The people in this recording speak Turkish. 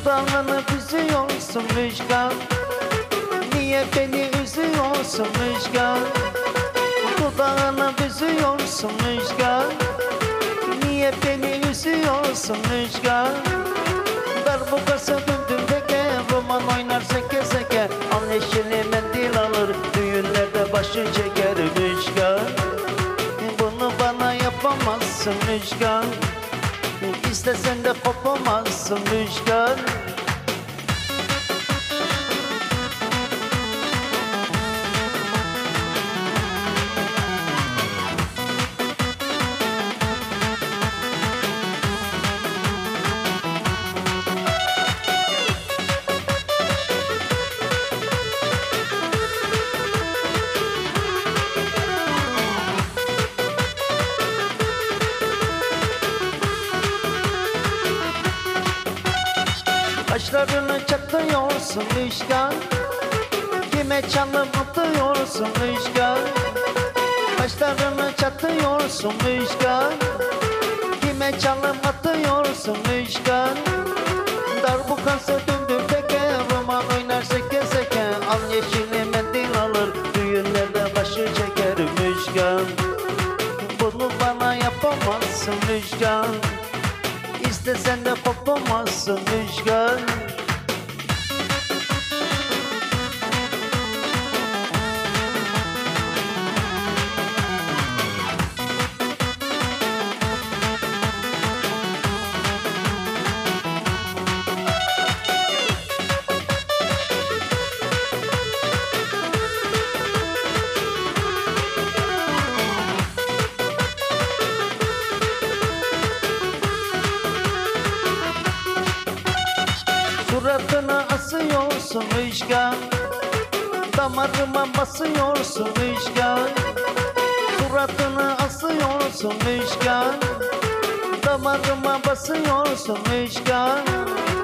Dudağını büzüyorsun Müjgan, niye beni üzüyorsun Müjgan? Dudağını büzüyorsun Müjgan, niye beni üzüyorsun Müjgan? Darbukası döndüm peke, roman oynar seke seke. Al yeşili mendil alır, düğünlerde başı çeker Müjgan. Bunu bana yapamazsın Müjgan, İstesen de kopamazsın Müjgan. Kaşlarını çatıyorsun Müjgan, kime çalıp atıyorsun Müjgan? Kaşlarını çatıyorsun Müjgan, kime çalıp atıyorsun Müjgan? Darbukası döndü peke, roman oynar seke seke. Al yeşili mendil alır, düğünlerde başı çeker Müjgan. Bunu bana yapamazsın Müjgan, İstesen de kopamazsın Müjgan. Suratına asıyorsun Müjgan, damarıma basıyorsun Müjgan. Suratını asıyorsun Müjgan, damarıma basıyorsun Müjgan.